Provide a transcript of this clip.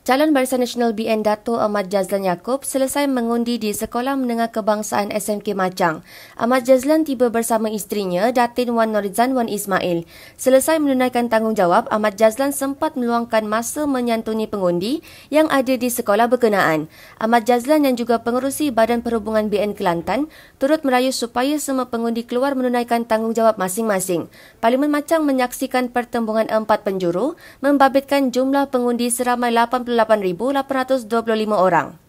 Calon Barisan Nasional BN Dato' Ahmad Jazlan Yaakob selesai mengundi di Sekolah Menengah Kebangsaan SMK Machang. Ahmad Jazlan tiba bersama isterinya, Datin Wan Norizan Wan Ismail. Selesai menunaikan tanggungjawab, Ahmad Jazlan sempat meluangkan masa menyantuni pengundi yang ada di sekolah berkenaan. Ahmad Jazlan yang juga pengerusi Badan Perhubungan BN Kelantan turut merayu supaya semua pengundi keluar menunaikan tanggungjawab masing-masing. Parlimen Machang menyaksikan pertembungan 4 penjuru membabitkan jumlah pengundi seramai 88,825 orang.